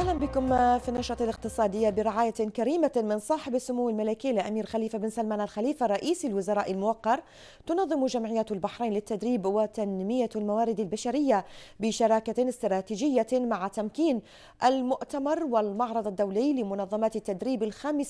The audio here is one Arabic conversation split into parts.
أهلا بكم في النشرة الاقتصادية. برعاية كريمة من صاحب السمو الملكي الأمير خليفة بن سلمان الخليفة رئيس الوزراء الموقر، تنظم جمعية البحرين للتدريب وتنمية الموارد البشرية بشراكة استراتيجية مع تمكين المؤتمر والمعرض الدولي لمنظمات التدريب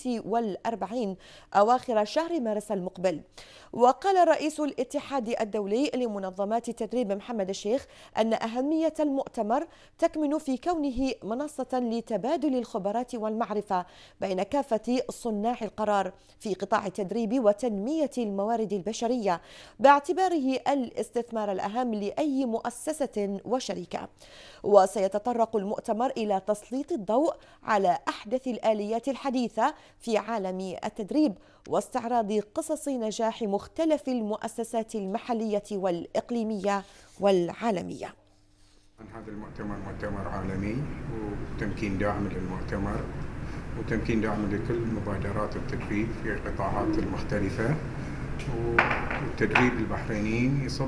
45 أواخر شهر مارس المقبل. وقال رئيس الاتحاد الدولي لمنظمات التدريب محمد الشيخ أن أهمية المؤتمر تكمن في كونه منصة لتبادل الخبرات والمعرفة بين كافة صناع القرار في قطاع التدريب وتنمية الموارد البشرية، باعتباره الاستثمار الأهم لأي مؤسسة وشركة. وسيتطرق المؤتمر إلى تسليط الضوء على أحدث الآليات الحديثة في عالم التدريب واستعراض قصص نجاح مختلف المؤسسات المحلية والإقليمية والعالمية. هذا المؤتمر مؤتمر عالمي، وتمكين داعم للمؤتمر وتمكين داعم لكل مبادرات التدريب في القطاعات المختلفة. والتدريب البحرينيين يصب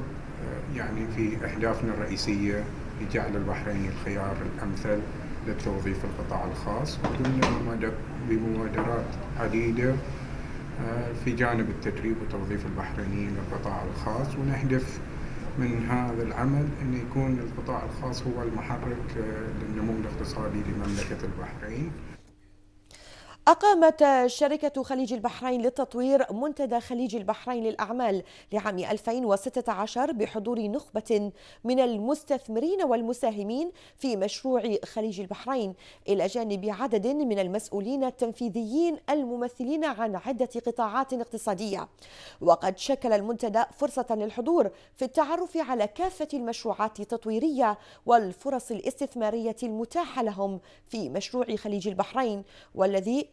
في أهدافنا الرئيسية لجعل البحرين الخيار الأمثل للتوظيف في القطاع الخاص، وقمنا بمبادرات عديدة في جانب التدريب وتوظيف البحرينيين للقطاع الخاص. ونهدف من هذا العمل أن يكون القطاع الخاص هو المحرك للنمو الاقتصادي لمملكة البحرين. أقامت شركة خليج البحرين للتطوير منتدى خليج البحرين للأعمال لعام 2016 بحضور نخبة من المستثمرين والمساهمين في مشروع خليج البحرين، إلى جانب عدد من المسؤولين التنفيذيين الممثلين عن عدة قطاعات اقتصادية. وقد شكل المنتدى فرصة للحضور في التعرف على كافة المشروعات التطويرية والفرص الاستثمارية المتاحة لهم في مشروع خليج البحرين، والذي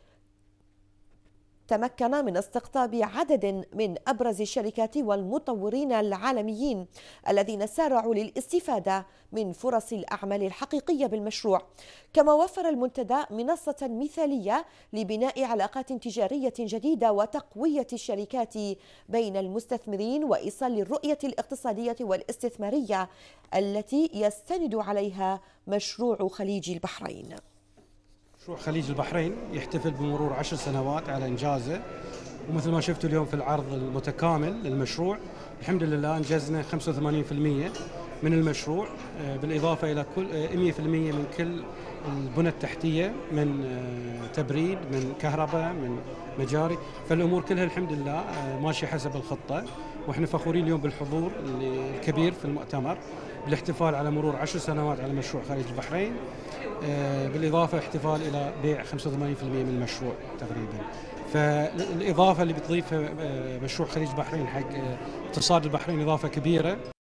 تمكن من استقطاب عدد من أبرز الشركات والمطورين العالميين الذين سارعوا للاستفادة من فرص الأعمال الحقيقية بالمشروع. كما وفر المنتدى منصة مثالية لبناء علاقات تجارية جديدة وتقوية الشركات بين المستثمرين وإيصال الرؤية الاقتصادية والاستثمارية التي يستند عليها مشروع خليج البحرين. مشروع خليج البحرين يحتفل بمرور 10 سنوات على إنجازه، ومثل ما شفتوا اليوم في العرض المتكامل للمشروع الحمد لله أنجزنا 85% من المشروع، بالإضافة إلى 100% من كل البنى التحتية، من تبريد، من كهرباء، من مجاري. فالأمور كلها الحمد لله ماشية حسب الخطة، وإحنا فخورين اليوم بالحضور الكبير في المؤتمر بالاحتفال على مرور 10 سنوات على مشروع خليج البحرين، بالإضافة احتفال إلى بيع 85% من المشروع تقريبا. فالإضافة اللي بتضيفها مشروع خليج البحرين حق اقتصاد البحرين إضافة كبيرة.